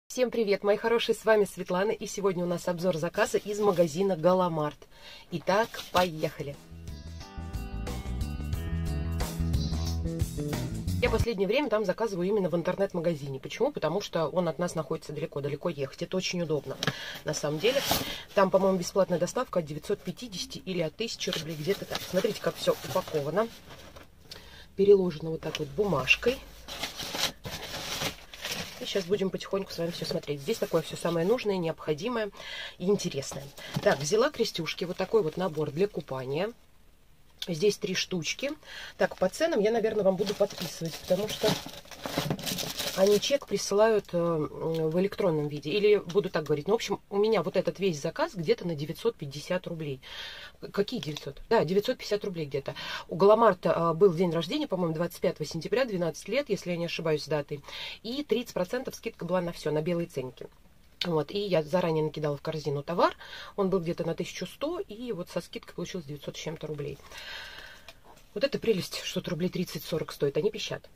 Всем привет, мои хорошие, с вами Светлана, и сегодня у нас обзор заказа из магазина Галамарт. Итак, поехали! Я в последнее время там заказываю именно в интернет-магазине. Почему? Потому что он от нас находится далеко ехать. Это очень удобно, на самом деле. Там, по-моему, бесплатная доставка от 950 или от 1000 рублей, где-то так. Смотрите, как все упаковано. Переложено вот так вот бумажкой. Сейчас будем потихоньку с вами все смотреть. Здесь такое все самое нужное, необходимое и интересное. Так, взяла крестюшки, вот такой вот набор для купания. Здесь 3 штучки. Так, по ценам я, наверное, вам буду подписывать, потому что они чек присылают в электронном виде. Или буду так говорить. Ну, в общем, у меня вот этот весь заказ где-то на 950 рублей. Какие 900? Да, 950 рублей где-то. У Галамарта был день рождения, по-моему, 25 сентября, 12 лет, если я не ошибаюсь, датой. И 30% скидка была на все, на белые ценники. Вот, и я заранее накидала в корзину товар. Он был где-то на 1100, и вот со скидкой получилось 900 с чем-то рублей. Вот эта прелесть, что-то рублей 30-40 стоит. Они пищат.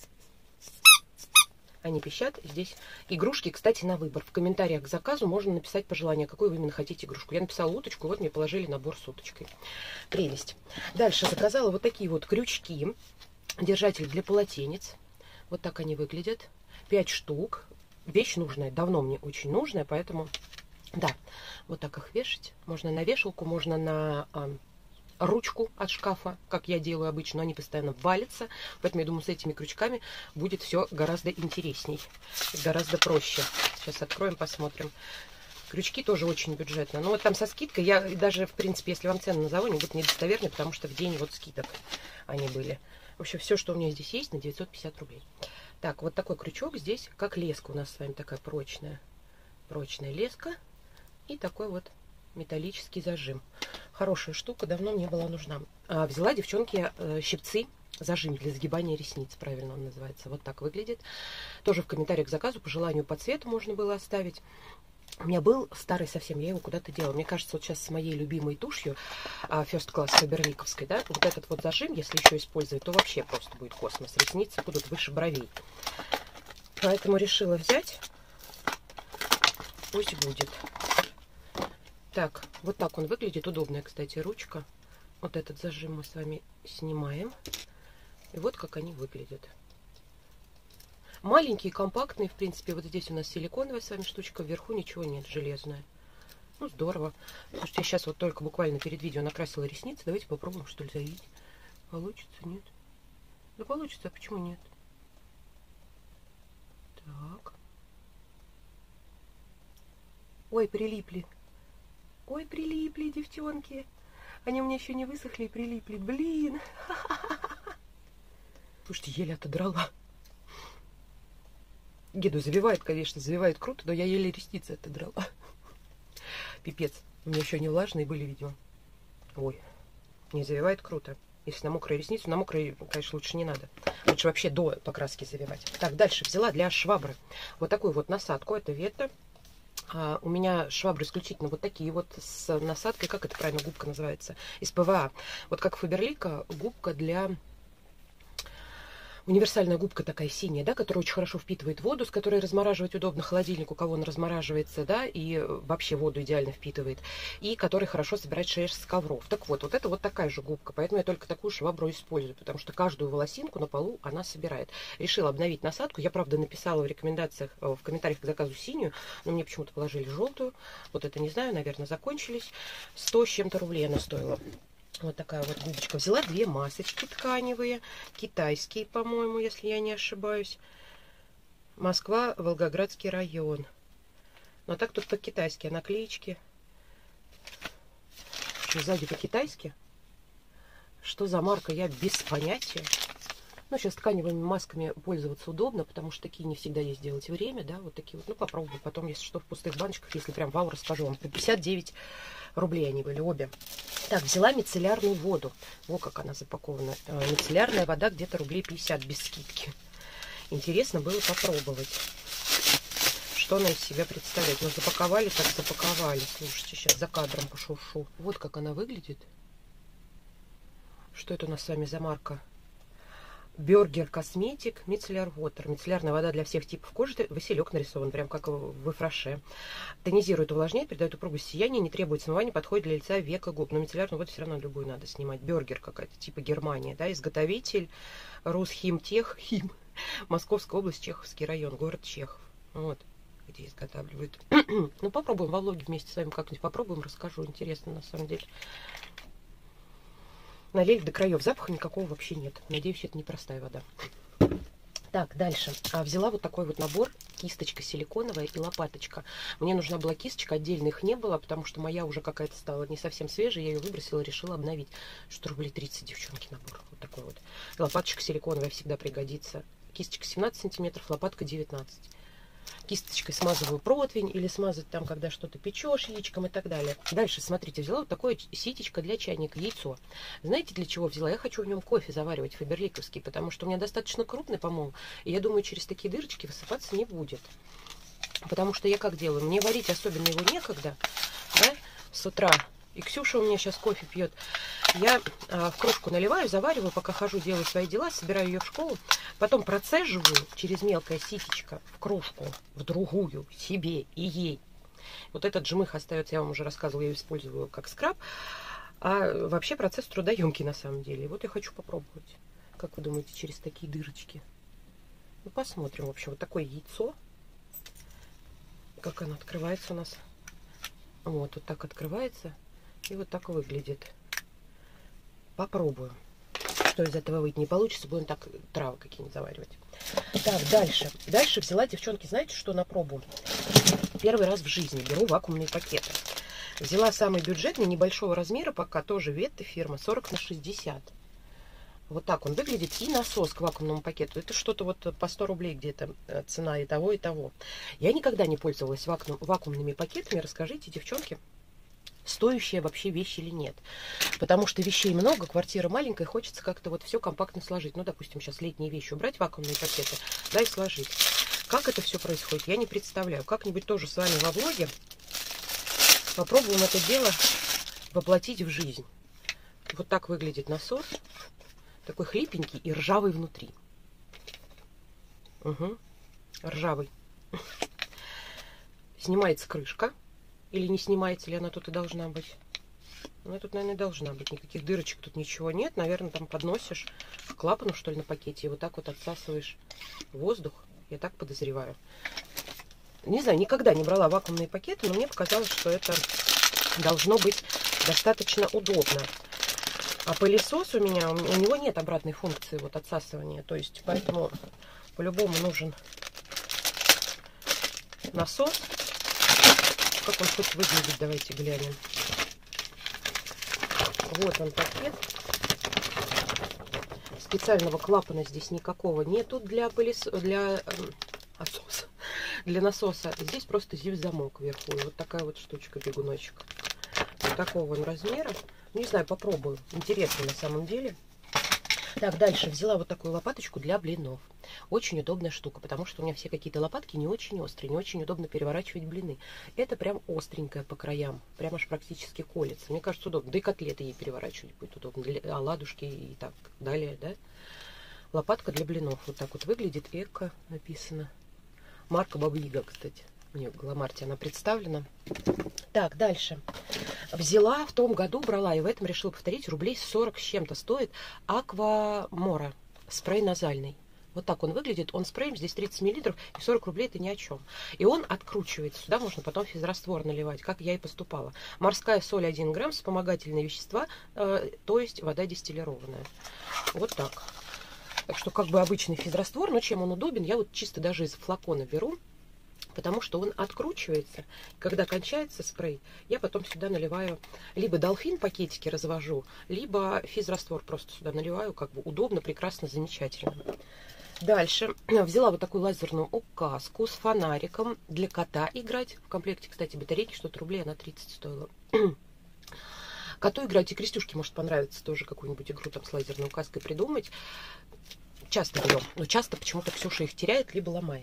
Они пищат. Здесь игрушки, кстати, на выбор. В комментариях к заказу можно написать пожелание, какую вы именно хотите игрушку. Я написала уточку, вот мне положили набор с уточкой. Прелесть. Дальше заказала вот такие вот крючки. Держатель для полотенец. Вот так они выглядят. 5 штук. Вещь нужная, давно мне очень нужная, поэтому, да, вот так их вешать. Можно на вешалку, можно на ручку от шкафа, как я делаю обычно, но они постоянно валятся. Поэтому я думаю, с этими крючками будет все гораздо интересней, гораздо проще. Сейчас откроем, посмотрим. Крючки тоже очень бюджетно. Но вот там со скидкой, я даже, в принципе, если вам цены назову, они будут недостоверны, потому что в день вот скидок они были. В общем, все, что у меня здесь есть, на 950 рублей. Так, вот такой крючок здесь, как леска у нас с вами, такая прочная леска. И такой вот металлический зажим. Хорошая штука, давно мне была нужна. Взяла, девчонки, щипцы, зажим для сгибания ресниц, правильно он называется. Вот так выглядит. Тоже в комментариях к заказу, по желанию по цвету можно было оставить. У меня был старый совсем, я его куда-то делала. Мне кажется, вот сейчас с моей любимой тушью First Class фаберликовской, да, вот этот вот зажим, если еще использовать, то вообще просто будет космос. Ресницы будут выше бровей. Поэтому решила взять. Пусть будет. Так, вот так он выглядит. Удобная, кстати, ручка. Вот этот зажим мы с вами снимаем. И вот как они выглядят. Маленькие, компактные, в принципе. Вот здесь у нас силиконовая с вами штучка. Вверху ничего нет, железная. Ну, здорово. Слушайте, я сейчас вот только буквально перед видео накрасила ресницы. Давайте попробуем, что ли, завить. Получится, нет? Да получится, а почему нет? Так. Ой, прилипли. Ой, прилипли, девчонки. Они у меня еще не высохли и прилипли. Блин. Слушайте, еле отодрала. Геду завивает, конечно, завивает круто, но я еле ресницы отодрала. Пипец. У меня еще не влажные были, видимо. Ой, не завивает круто. Если на мокрые ресницы, на мокрые, конечно, лучше не надо. Лучше вообще до покраски завивать. Так, дальше взяла для швабры вот такую вот насадку. Это Вета. У меня швабры исключительно вот такие вот с насадкой, как это правильно, губка называется, из ПВА. Вот как Фаберлика, губка для... Универсальная губка такая синяя, да, которая очень хорошо впитывает воду, с которой размораживать удобно, холодильник, у кого он размораживается, да, и вообще воду идеально впитывает, и который хорошо собирает шерсть с ковров. Так вот, вот это вот такая же губка, поэтому я только такую швабру использую, потому что каждую волосинку на полу она собирает. Решила обновить насадку, я, правда, написала в рекомендациях, в комментариях к заказу синюю, но мне почему-то положили желтую, вот это не знаю, наверное, закончились, 100 с чем-то рублей она стоила. Вот такая вот губочка. Взяла 2 масочки тканевые, китайские, по-моему, если я не ошибаюсь. Москва, Волгоградский район. Но так тут по-китайски, наклеечки. Что, сзади по-китайски? Что за марка, я без понятия. Ну, сейчас тканевыми масками пользоваться удобно, потому что такие не всегда есть делать время, да, вот такие вот. Ну, попробую потом, если что, в пустых баночках, если прям вау, расскажу вам. По 59 рублей они были обе. Так, взяла мицеллярную воду. Вот как она запакована. Мицеллярная вода где-то рублей 50 без скидки. Интересно было попробовать, что она из себя представляет. Ну, запаковали, так запаковали. Слушайте, сейчас за кадром пошуршу. Вот как она выглядит. Что это у нас с вами за марка? Burger Cosmetic Micellar Water. Мицеллярная вода для всех типов кожи. Василек нарисован, прям как в фраше. Тонизирует, увлажняет, придает упругость, сияние, не требует смывания, подходит для лица, века, губ. Но мицеллярную воду все равно любую надо снимать. Бюргер какая-то, типа Германия, да, изготовитель Русхимтех, Московская область, Чеховский район, город Чехов. Вот, где изготавливают. Ну, попробуем во влоге вместе с вами как-нибудь попробуем, расскажу. Интересно, на самом деле. Налили до краев. Запаха никакого вообще нет. Надеюсь, это не простая вода. Так, дальше. Взяла вот такой вот набор. Кисточка силиконовая и лопаточка. Мне нужна была кисточка, отдельно их не было, потому что моя уже какая-то стала не совсем свежая. Я ее выбросила, решила обновить. Что рублей 30, девчонки, набор. Вот такой вот. И лопаточка силиконовая всегда пригодится. Кисточка 17 сантиметров, лопатка 19. Кисточкой смазываю противень или смазать там, когда что-то печешь яичком и так далее. Дальше, смотрите, взяла вот такое ситечко для чайника, яйцо. Знаете, для чего взяла? Я хочу в нем кофе заваривать, фаберликовский, потому что у меня достаточно крупный, по-моему, и я думаю, через такие дырочки высыпаться не будет. Потому что я как делаю? Мне варить особенно его некогда, да, с утра. И Ксюша у меня сейчас кофе пьет. Я в кружку наливаю, завариваю, пока хожу, делаю свои дела, собираю ее в школу. Потом процеживаю через мелкое ситечко в кружку, в другую, себе и ей. Вот этот жмых остается, я вам уже рассказывала, я его использую как скраб. А вообще процесс трудоемкий на самом деле. И вот я хочу попробовать. Как вы думаете, через такие дырочки? Ну, посмотрим. В общем, вот такое яйцо. Как оно открывается у нас. Вот так открывается. И вот так выглядит. Попробую. Что из этого выйдет. Не получится, будем так травы какие-нибудь заваривать. Так, дальше. Дальше взяла, девчонки, знаете, что на пробу? Первый раз в жизни беру вакуумные пакеты. Взяла самый бюджетный, небольшого размера, пока тоже Ветта фирма, 40 на 60. Вот так он выглядит. И насос к вакуумному пакету. Это что-то вот по 100 рублей где-то цена и того, и того. Я никогда не пользовалась вакуумными пакетами. Расскажите, девчонки, стоящая вообще вещь или нет. Потому что вещей много, квартира маленькая, хочется как-то вот все компактно сложить. Ну, допустим, сейчас летние вещи убрать, вакуумные пакеты, да, и сложить. Как это все происходит, я не представляю. Как-нибудь тоже с вами во влоге попробуем это дело воплотить в жизнь. Вот так выглядит насос. Такой хлипенький и ржавый внутри. Угу. Ржавый. Снимается крышка. Или не снимается ли она тут и должна быть? Она тут, наверное, должна быть. Никаких дырочек тут ничего нет. Наверное, там подносишь к клапану, что ли, на пакете. И вот так вот отсасываешь воздух. Я так подозреваю. Не знаю, никогда не брала вакуумные пакеты, но мне показалось, что это должно быть достаточно удобно. А пылесос у меня, у него нет обратной функции вот отсасывания. То есть, поэтому по-любому нужен насос. Как он хоть выглядит, давайте глянем. Вот он пакет. Специального клапана здесь никакого нету для насоса. Здесь просто зип-замок вверху. И вот такая вот штучка, бегуночек. Вот такого он размера. Не знаю, попробую. Интересно на самом деле. Так, дальше взяла вот такую лопаточку для блинов. Очень удобная штука, потому что у меня все какие-то лопатки не очень острые, не очень удобно переворачивать блины. Это прям остренькая по краям, прям аж практически колется. Мне кажется, удобно. Да и котлеты ей переворачивать будет удобно, оладушки и так далее, да. Лопатка для блинов. Вот так вот выглядит. Эко написано. Марка Баба Яга, кстати. У нее в Галамарте она представлена. Так, дальше. Взяла, в том году брала, и в этом решила повторить, рублей 40 с чем-то стоит Аквамора. Спрей назальный. Вот так он выглядит. Он спреем, здесь 30 мл, и 40 рублей это ни о чем. И он откручивается. Сюда можно потом физраствор наливать, как я и поступала. Морская соль 1 грамм, вспомогательные вещества, то есть вода дистиллированная. Вот так. Так что как бы обычный физраствор, но чем он удобен, я вот чисто даже из флакона беру, потому что он откручивается. Когда кончается спрей, я потом сюда наливаю, либо Долфин пакетики развожу, либо физраствор просто сюда наливаю, как бы удобно, прекрасно, замечательно. Дальше взяла вот такую лазерную указку с фонариком для кота играть. В комплекте, кстати, батарейки, что-то рублей, она 30 стоила. Коту играть и Крестюшке может понравиться тоже какую-нибудь игру там с лазерной указкой придумать. Часто берем, но часто почему-то Ксюша их теряет, либо ломает.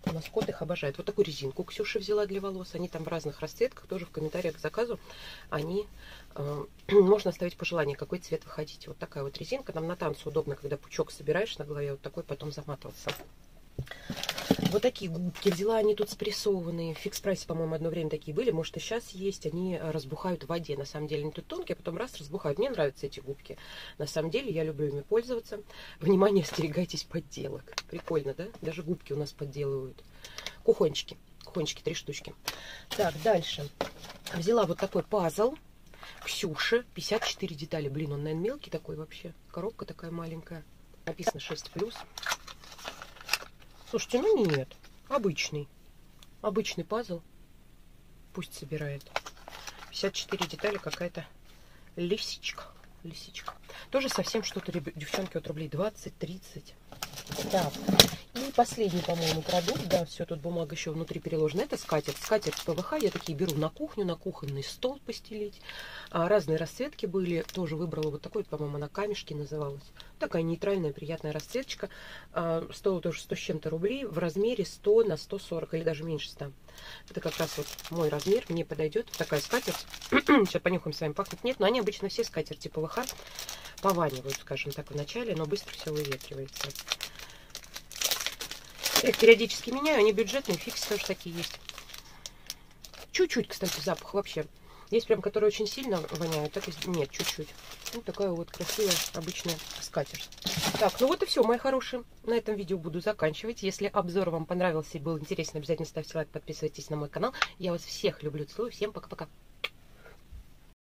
У нас кот их обожает. Вот такую резинку Ксюша взяла для волос. Они там в разных расцветках. Тоже в комментариях к заказу. Они можно оставить пожелание, какой цвет вы хотите. Вот такая вот резинка. Нам на танцы удобно, когда пучок собираешь на голове. Вот такой потом заматываться. Вот такие губки взяла, они тут спрессованные. В фикс-прайсе, по-моему, одно время такие были. Может, и сейчас есть. Они разбухают в воде. На самом деле, они тут тонкие, а потом раз разбухают. Мне нравятся эти губки. На самом деле, я люблю ими пользоваться. Внимание, остерегайтесь подделок. Прикольно, да? Даже губки у нас подделывают. Кухончики. Кухончики 3 штучки. Так, дальше. Взяла вот такой пазл. Ксюше. 54 детали. Блин, он, наверное, мелкий такой вообще. Коробка такая маленькая. Написано 6+. Слушайте, ну нет, обычный пазл, пусть собирает. 54 детали, какая-то лисичка. Тоже совсем что-то, девчонки, от рублей 20-30. Так, и последний, по-моему, продукт, да, все, тут бумага еще внутри переложена, это скатерть. Скатерть ПВХ, я такие беру на кухню, на кухонный стол постелить. Разные расцветки были, тоже выбрала вот такой, по-моему, она камешки называлась. Такая нейтральная, приятная расцветочка. Стоила тоже 100 с чем-то рублей, в размере 100 на 140 или даже меньше 100. Это как раз вот мой размер, мне подойдет такая скатерть. Сейчас понюхаем с вами, пахнет нет, но они обычно все скатерти ПВХ пованивают, скажем так, в начале, но быстро все выветривается. Их периодически меняю, они бюджетные, фиксы тоже такие есть. Чуть-чуть, кстати, запах вообще. Есть прям, которые очень сильно воняют, так и нет, чуть-чуть. Вот такая вот красивая обычная скатерть. Так, ну вот и все, мои хорошие. На этом видео буду заканчивать. Если обзор вам понравился и был интересен, обязательно ставьте лайк, подписывайтесь на мой канал. Я вас всех люблю, целую. Всем пока-пока.